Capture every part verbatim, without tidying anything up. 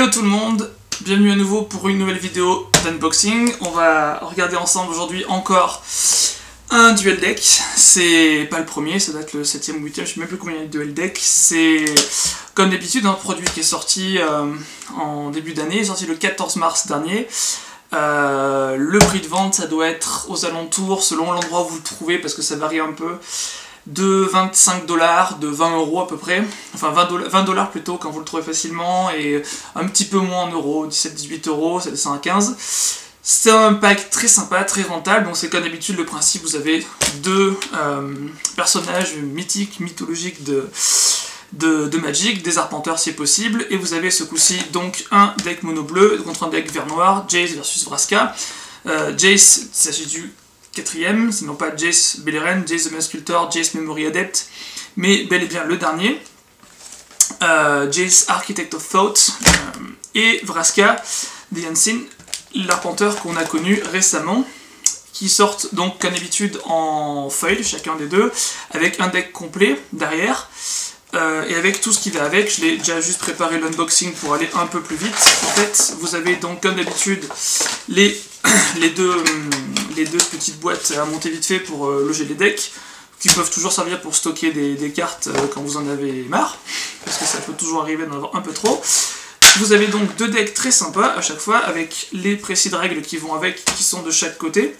Hello tout le monde, bienvenue à nouveau pour une nouvelle vidéo d'unboxing. On va regarder ensemble aujourd'hui encore un duel deck. C'est pas le premier, ça doit être le septième ou huitième, je sais même plus combien il y a de duel deck. C'est comme d'habitude un produit qui est sorti euh, en début d'année, sorti le quatorze mars dernier. Euh, le prix de vente, ça doit être aux alentours, selon l'endroit où vous le trouvez, parce que ça varie un peu, de vingt-cinq dollars, de vingt euros à peu près, enfin vingt dollars plutôt quand vous le trouvez facilement, et un petit peu moins en euros, dix-sept à dix-huit euros, ça descend à quinze. C'est un pack très sympa, très rentable, donc c'est comme d'habitude le principe, vous avez deux euh, personnages mythiques, mythologiques de, de, de Magic, des arpenteurs si possible, et vous avez ce coup-ci donc un deck mono bleu contre un deck vert noir, Jace versus Vraska. Euh, Jace, il s'agit du quatrième, c'est non pas Jace Beleren, Jace the Mind Sculptor, Jace Memory Adept, mais bel et bien le dernier, euh, Jace Architect of Thought, euh, et Vraska, The Unseen, l'arpenteur qu'on a connu récemment, qui sortent donc comme d'habitude en foil, chacun des deux, avec un deck complet derrière, euh, et avec tout ce qui va avec. Je l'ai déjà juste préparé l'unboxing pour aller un peu plus vite. En fait, vous avez donc comme d'habitude les, les, deux, les deux petites boîtes à monter vite fait pour euh, loger les decks, qui peuvent toujours servir pour stocker des, des cartes euh, quand vous en avez marre, parce que ça peut toujours arriver d'en avoir un peu trop. Vous avez donc deux decks très sympas à chaque fois, avec les précis de règles qui vont avec, qui sont de chaque côté.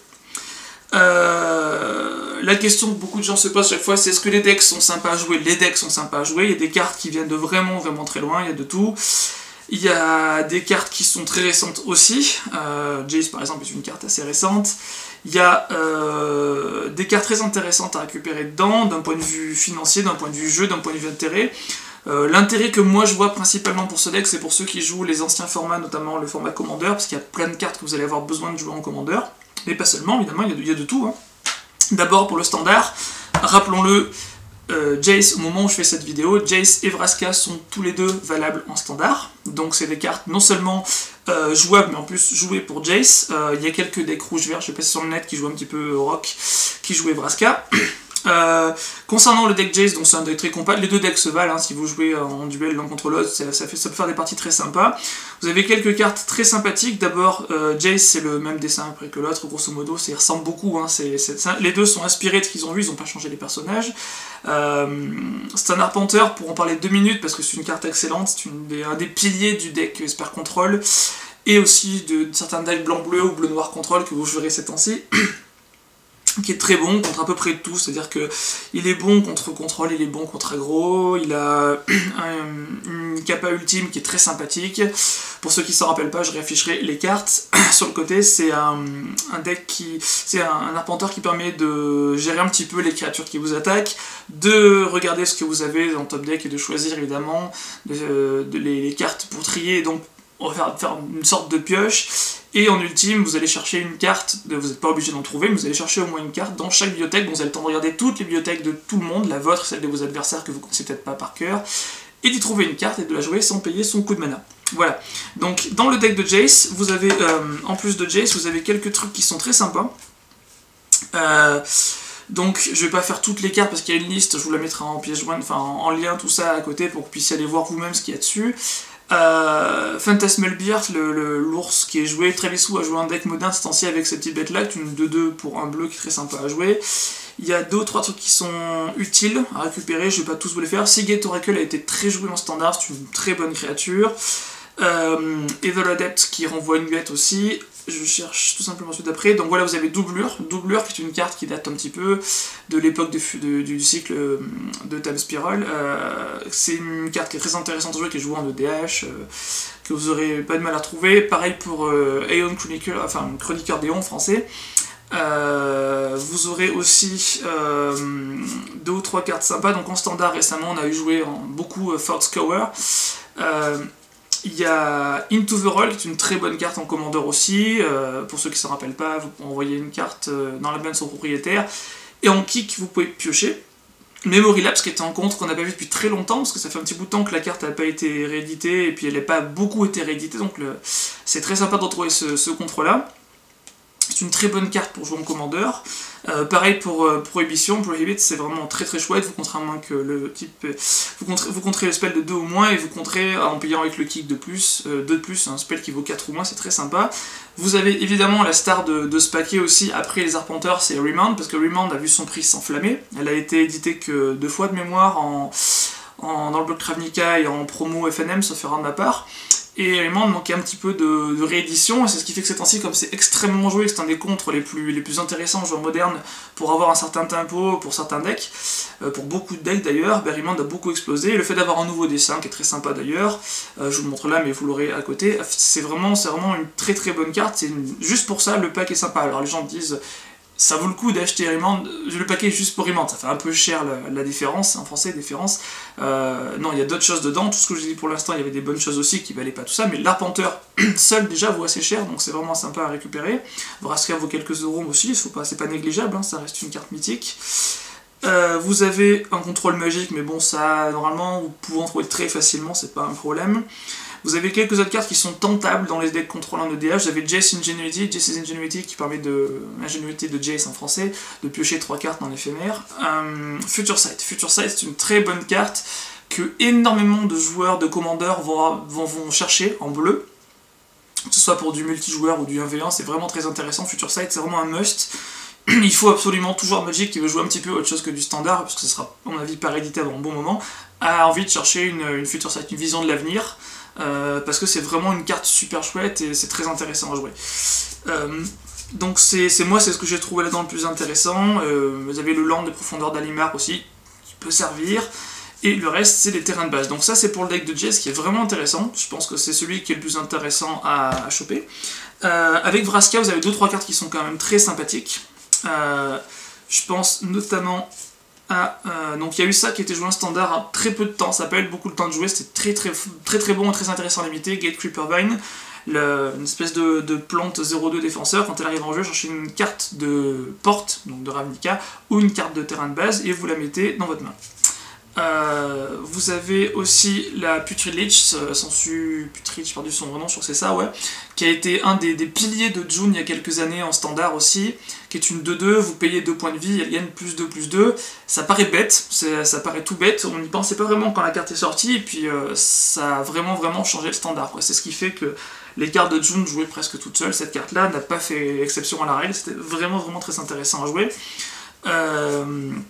Euh, la question que beaucoup de gens se posent chaque fois, c'est est-ce que les decks sont sympas à jouer? Les decks sont sympas à jouer, il y a des cartes qui viennent de vraiment vraiment très loin, il y a de tout. Il y a des cartes qui sont très récentes aussi, euh, Jace par exemple est une carte assez récente. Il y a euh, des cartes très intéressantes à récupérer dedans, d'un point de vue financier, d'un point de vue jeu, d'un point de vue intérêt. Euh, L'intérêt que moi je vois principalement pour ce deck, c'est pour ceux qui jouent les anciens formats, notamment le format commandeur, parce qu'il y a plein de cartes que vous allez avoir besoin de jouer en commandeur, mais pas seulement, évidemment, il y a de, il y a de tout. Hein. D'abord pour le standard, rappelons-le, euh, Jace, au moment où je fais cette vidéo, Jace et Vraska sont tous les deux valables en standard, donc c'est des cartes non seulement euh, jouables, mais en plus jouées pour Jace. Euh, il y a quelques decks rouge-vert, je sais pas si sur le net, qui jouent un petit peu rock, qui jouaient Vraska. Euh, concernant le deck Jace, donc c'est un deck très compact, les deux decks se valent, hein, si vous jouez en duel l'un contre l'autre, ça, ça, ça peut faire des parties très sympas. Vous avez quelques cartes très sympathiques. D'abord, euh, Jace c'est le même dessin après que l'autre, grosso modo, ça ressemble beaucoup, hein, c'est, c'est, ça, les deux sont inspirés de ce qu'ils ont vu, ils n'ont pas changé les personnages. Euh, c'est un arpenteur, pour en parler deux minutes, parce que c'est une carte excellente, c'est une des, un des piliers du deck Esper Control, et aussi de, de certains decks blanc-bleu ou bleu-noir contrôle que vous jouerez ces temps-ci. Qui est très bon contre à peu près tout, c'est-à-dire que il est bon contre contrôle, il est bon contre aggro, il a un, une capa ultime qui est très sympathique. Pour ceux qui s'en rappellent pas, je réafficherai les cartes. Sur le côté, c'est un, un deck qui, c'est un, un arpenteur qui permet de gérer un petit peu les créatures qui vous attaquent, de regarder ce que vous avez dans le top deck et de choisir évidemment de, de les, les cartes pour trier, donc on va faire, faire une sorte de pioche. Et en ultime, vous allez chercher une carte, vous n'êtes pas obligé d'en trouver, mais vous allez chercher au moins une carte dans chaque bibliothèque, donc vous avez le temps de regarder toutes les bibliothèques de tout le monde, la vôtre, celle de vos adversaires que vous ne connaissez peut-être pas par cœur, et d'y trouver une carte et de la jouer sans payer son coup de mana. Voilà. Donc dans le deck de Jace, vous avez, euh, en plus de Jace, vous avez quelques trucs qui sont très sympas. Euh, donc je vais pas faire toutes les cartes parce qu'il y a une liste, je vous la mettrai en pièce jointe, enfin en, en lien, tout ça à côté, pour que vous puissiez aller voir vous-même ce qu'il y a dessus. Euh, Phantasmal Beard, l'ours qui est joué, Trevisu a joué un deck moderne ce temps-ci avec cette petite bête là, une deux deux pour un bleu qui est très sympa à jouer. Il y a deux ou trois trucs qui sont utiles à récupérer, je vais pas tous vous les faire. Seagate Oracle a été très joué en standard, c'est une très bonne créature. Euh, Evil Adept qui renvoie une bête aussi, je cherche tout simplement celui d'après. Donc voilà, vous avez Doublure, Doublure qui est une carte qui date un petit peu de l'époque du cycle de Time Spiral. Euh, c'est une carte qui est très intéressante à jouer, qui est jouée en E D H, euh, que vous aurez pas de mal à trouver. Pareil pour euh, Aeon Chronicle, enfin Chroniqueur d'Aeon en français. Euh, vous aurez aussi euh, deux ou trois cartes sympas. Donc en standard récemment, on a eu joué en beaucoup euh, Thought Scour. Euh, Il y a Into the Roll, qui est une très bonne carte en commandeur aussi. Euh, pour ceux qui ne s'en rappellent pas, vous pouvez envoyer une carte euh, dans la main de son propriétaire. Et en kick, vous pouvez piocher. Memory Lapse, qui était un contre qu'on n'a pas vu depuis très longtemps, parce que ça fait un petit bout de temps que la carte n'a pas été rééditée, et puis elle n'a pas beaucoup été rééditée, donc le... c'est très sympa de retrouver ce, ce contre-là. C'est une très bonne carte pour jouer en commandeur. Euh, pareil pour euh, Prohibition, Prohibit, c'est vraiment très très chouette, vous contrez à moins que le type... Vous contrez, vous contrez le spell de deux ou moins, et vous contrez en payant avec le kick de plus, euh, deux de plus, un spell qui vaut quatre ou moins, c'est très sympa. Vous avez évidemment la star de, de ce paquet aussi, après les Arpenteurs, c'est Remand, parce que Remand a vu son prix s'enflammer. Elle a été éditée que deux fois de mémoire, en, en, dans le bloc Ravnica et en promo F N M, sauf erreur de ma part. Et Remand manquait un petit peu de, de réédition, et c'est ce qui fait que ces temps-ci, comme c'est extrêmement joué, c'est un des contres les plus, les plus intéressants en joueur moderne pour avoir un certain tempo pour certains decks, euh, pour beaucoup de decks d'ailleurs, ben Remand a beaucoup explosé, et le fait d'avoir un nouveau dessin, qui est très sympa d'ailleurs, euh, je vous le montre là mais vous l'aurez à côté, c'est vraiment, vraiment une très très bonne carte, une... juste pour ça le pack est sympa. Alors les gens disent... Ça vaut le coup d'acheter Remand, le paquet juste pour Remand, ça fait un peu cher la, la différence, en français différence. Euh, non, il y a d'autres choses dedans, tout ce que je dis pour l'instant, il y avait des bonnes choses aussi qui valaient pas tout ça, mais l'Arpenteur seul déjà vaut assez cher, donc c'est vraiment sympa à récupérer. Vraska vaut quelques euros aussi, c'est pas, pas négligeable, hein, ça reste une carte mythique. Euh, vous avez un contrôle magique, mais bon, ça, normalement, vous pouvez en trouver très facilement, c'est pas un problème. Vous avez quelques autres cartes qui sont tentables dans les decks contrôlant de D H. Vous avez Jace Ingenuity, Jace's Ingenuity qui permet de... Ingénuité de Jace en français, de piocher trois cartes dans l'éphémère. Euh, Future Sight. Future Sight, c'est une très bonne carte que énormément de joueurs, de commandeurs vont, vont, vont chercher en bleu. Que ce soit pour du multijoueur ou du un v un, c'est vraiment très intéressant. Future Sight, c'est vraiment un must. Il faut absolument toujours Magic qui veut jouer un petit peu autre chose que du standard, parce que ce sera, à mon avis, pas réédité avant un bon moment, a envie de chercher une, une Future Sight, une vision de l'avenir. Euh, parce que c'est vraiment une carte super chouette et c'est très intéressant à jouer. Euh, donc c'est moi, c'est ce que j'ai trouvé là-dedans le plus intéressant. Euh, vous avez le Land des Profondeurs d'Alimar aussi, qui peut servir. Et le reste, c'est les terrains de base. Donc ça, c'est pour le deck de Jace qui est vraiment intéressant. Je pense que c'est celui qui est le plus intéressant à, à choper. Euh, avec Vraska, vous avez deux trois cartes qui sont quand même très sympathiques. Euh, je pense notamment... Ah, euh, donc il y a eu ça qui était joué en standard à très peu de temps, ça n'a pas eu beaucoup de temps de jouer, c'était très très, très très bon et très intéressant à limiter. Gate Creepervine, le, une espèce de, de plante zéro deux défenseur, quand elle arrive en jeu, cherchez une carte de porte, donc de Ravnica, ou une carte de terrain de base, et vous la mettez dans votre main. Euh, vous avez aussi la Putrid Lich, Sensu Putrid, j'ai perdu son nom, je crois que c'est ça, ouais, qui a été un des, des piliers de June il y a quelques années en standard aussi, qui est une deux deux, vous payez deux points de vie, elle gagne plus deux plus deux, ça paraît bête, ça paraît tout bête, on n'y pensait pas vraiment quand la carte est sortie, et puis euh, ça a vraiment vraiment changé le standard, c'est ce qui fait que les cartes de June jouaient presque toutes seules, cette carte là n'a pas fait exception à la règle, c'était vraiment vraiment très intéressant à jouer. Euh...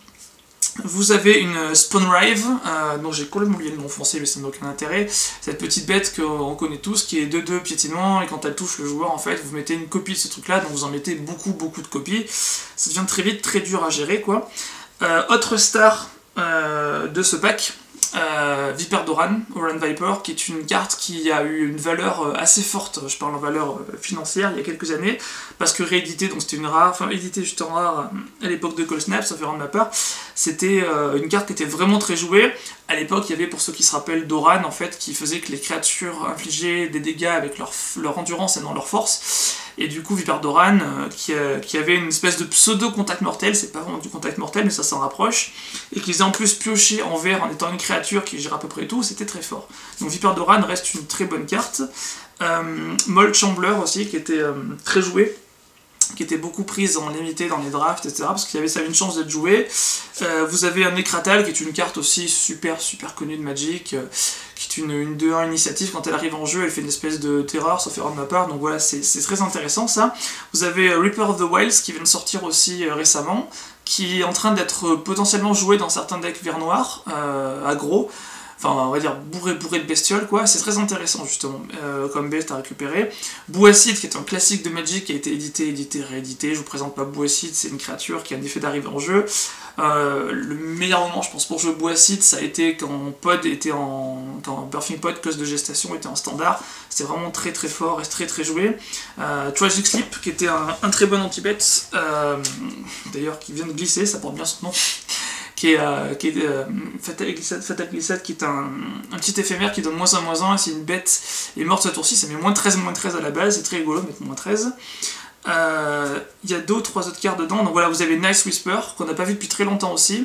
Vous avez une Spawnrive, euh, dont j'ai complètement oublié le nom français mais ça n'a aucun intérêt, cette petite bête qu'on connaît tous qui est deux deux piétinement et quand elle touche le joueur en fait vous mettez une copie de ce truc là, donc vous en mettez beaucoup beaucoup de copies, ça devient très vite très dur à gérer quoi. Euh, autre star euh, de ce pack, euh, Viper d'Oran, Oran Viper, qui est une carte qui a eu une valeur assez forte, je parle en valeur financière, il y a quelques années, parce que réédité, donc c'était une rare, enfin édité juste en rare à l'époque de Cold Snap, sauf erreur de ma part, c'était euh, une carte qui était vraiment très jouée. À l'époque, il y avait, pour ceux qui se rappellent, Doran, en fait, qui faisait que les créatures infligeaient des dégâts avec leur, leur endurance et non leur force. Et du coup, Viper d'Oran, euh, qui, euh, qui avait une espèce de pseudo-contact mortel, c'est pas vraiment du contact mortel, mais ça s'en rapproche, et qui faisait en plus piocher en vert en étant une créature qui gère à peu près tout, c'était très fort. Donc Viper d'Oran reste une très bonne carte. Euh, Mold Chambler aussi, qui était euh, très joué, qui était beaucoup prise en limité dans les drafts, et cetera, parce qu'il y avait ça avait une chance d'être joué. Euh, vous avez un Nekratal, qui est une carte aussi super super connue de Magic, euh, qui est une, une deux un initiative, quand elle arrive en jeu, elle fait une espèce de terreur, sauf erreur de ma part, donc voilà, c'est très intéressant ça. Vous avez Reaper of the Wilds, qui vient de sortir aussi euh, récemment, qui est en train d'être potentiellement joué dans certains decks vert noir, euh, aggro, enfin on va dire bourré bourré de bestioles quoi, c'est très intéressant justement euh, comme bête à récupérer. Bouacide qui est un classique de Magic qui a été édité, édité, réédité, je vous présente pas Bouacide, c'est une créature qui a un effet d'arrivée en jeu. Euh, le meilleur moment je pense pour jouer Bouacide ça a été quand Pod était en... quand Birthing Pod, cause de gestation, était en standard, c'était vraiment très très fort et très très joué. Euh, Tragic Sleep qui était un, un très bon anti-bet, euh, d'ailleurs qui vient de glisser, ça porte bien son nom. Qui est, euh, qui est euh, Fatal Glissade, Fatal Glissade, qui est un, un petit éphémère qui donne moins un, moins un, et si une bête est morte ce tour-ci, ça met moins treize, moins treize à la base, c'est très rigolo, mettre moins treize. Il euh, y a deux ou trois autres cartes dedans, donc voilà, vous avez Nice Whisper, qu'on n'a pas vu depuis très longtemps aussi,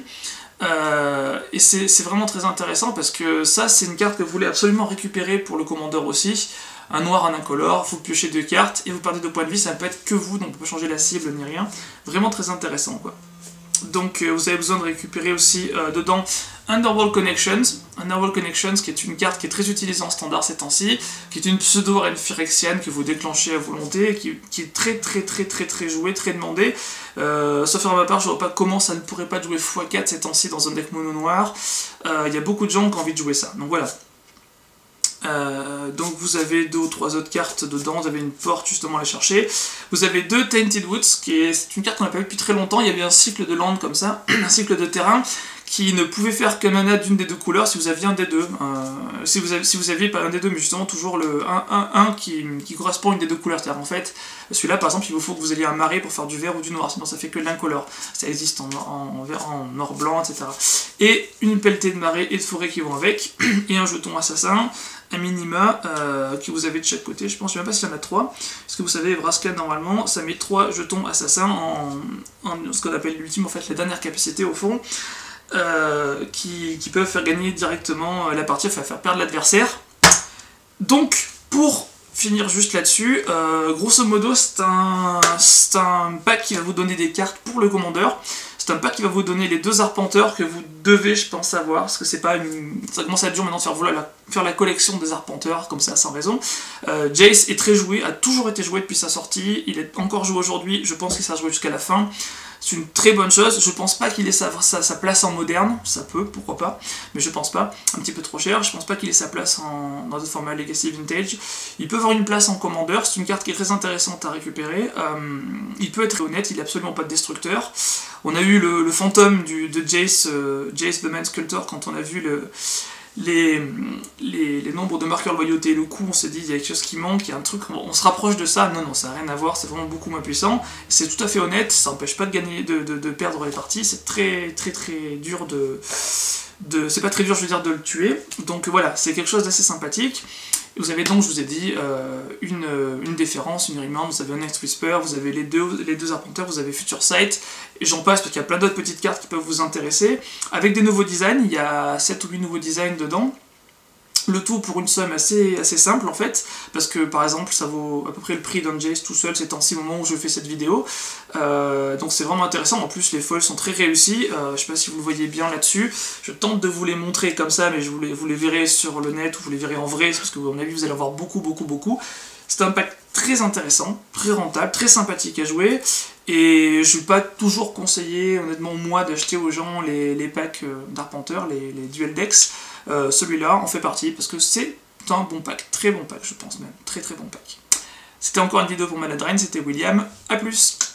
euh, et c'est vraiment très intéressant, parce que ça, c'est une carte que vous voulez absolument récupérer pour le commandeur aussi. un noir, un incolore, vous piochez deux cartes et vous perdez deux points de vie, ça peut être que vous, donc on peut changer la cible ni rien. Vraiment très intéressant quoi. Donc euh, vous avez besoin de récupérer aussi euh, dedans Underworld Connections. Underworld Connections qui est une carte qui est très utilisée en standard ces temps-ci, qui est une pseudo-reine phyrexiane que vous déclenchez à volonté, qui, qui est très très très très très jouée, très demandée. Euh, sauf à ma part, je vois pas comment ça ne pourrait pas jouer fois quatre ces temps-ci dans un deck mono noir. Il euh, y a beaucoup de gens qui ont envie de jouer ça, donc voilà. Euh, donc vous avez deux ou trois autres cartes dedans, vous avez une porte justement à aller chercher. Vous avez deux Tainted Woods, qui est, c'est une carte qu'on n'a pas vu depuis très longtemps. Il y avait un cycle de land comme ça, un cycle de terrain, qui ne pouvait faire qu'un mana d'une des deux couleurs si vous aviez un des deux. Euh, si, vous avez, si vous aviez pas un des deux, mais justement toujours le un un un qui, qui correspond à une des deux couleurs. C'est-à-dire en fait, celui-là par exemple, il vous faut que vous ayez un marais pour faire du vert ou du noir, sinon ça fait que l'incolore. Ça existe en, en, en vert, en or blanc, et cetera. Et une pelletée de marais et de forêt qui vont avec, et un jeton assassin. Un minima euh, que vous avez de chaque côté, je pense, je ne sais même pas s'il y en a trois, parce que vous savez, Vraska normalement, ça met trois jetons assassins en, en ce qu'on appelle l'ultime, en fait, la dernière capacité au fond, euh, qui, qui peuvent faire gagner directement la partie, enfin faire perdre l'adversaire. Donc, pour finir juste là-dessus, euh, grosso modo, c'est un, c'est un pack qui va vous donner des cartes pour le commandeur. C'est un pack qui va vous donner les deux arpenteurs que vous devez, je pense, avoir, parce que c'est pas une... ça commence à être dur maintenant de faire, voilà, la... faire la collection des arpenteurs, comme ça, sans raison. Euh, Jace est très joué, a toujours été joué depuis sa sortie, il est encore joué aujourd'hui, je pense qu'il sera joué jusqu'à la fin. C'est une très bonne chose, je pense pas qu'il ait sa, sa, sa place en moderne, ça peut, pourquoi pas, mais je pense pas, un petit peu trop cher, je pense pas qu'il ait sa place en, dans le format Legacy Vintage. Il peut avoir une place en commandeur, c'est une carte qui est très intéressante à récupérer, euh, il peut être honnête, il est absolument pas de destructeur. On a eu le, le fantôme du, de Jace, euh, Jace the Man Sculptor, quand on a vu le... Les, les, les nombres de marqueurs de loyauté et le coup, on s'est dit il y a quelque chose qui manque, il y a un truc, on, on se rapproche de ça. Non, non, ça n'a rien à voir, c'est vraiment beaucoup moins puissant. C'est tout à fait honnête, ça n'empêche pas de gagner, de, de, de perdre les parties, c'est très très très dur de... de c'est pas très dur, je veux dire, de le tuer. Donc voilà, c'est quelque chose d'assez sympathique. Vous avez donc, je vous ai dit, euh, une, une déférence, une remand, vous avez un Next Whisper, vous avez les deux, les deux arpenteurs, vous avez Future Sight, et j'en passe parce qu'il y a plein d'autres petites cartes qui peuvent vous intéresser. Avec des nouveaux designs, il y a sept ou huit nouveaux designs dedans. Le tout pour une somme assez, assez simple en fait, parce que par exemple ça vaut à peu près le prix d'un Jace tout seul ces temps-ci, au moment où je fais cette vidéo. Euh, donc c'est vraiment intéressant, en plus les foils sont très réussis, euh, je sais pas si vous le voyez bien là-dessus, je tente de vous les montrer comme ça, mais je vous les, vous les verrez sur le net ou vous les verrez en vrai, parce que à mon avis vous allez en voir beaucoup beaucoup beaucoup. C'est un pack très intéressant, très rentable, très sympathique à jouer, et je ne vais pas toujours conseiller honnêtement moi d'acheter aux gens les, les packs d'arpenteurs, les, les dual decks. Euh, celui-là en fait partie parce que c'est un bon pack, très bon pack je pense même, très très bon pack. C'était encore une vidéo pour Maladrein, c'était William, à plus.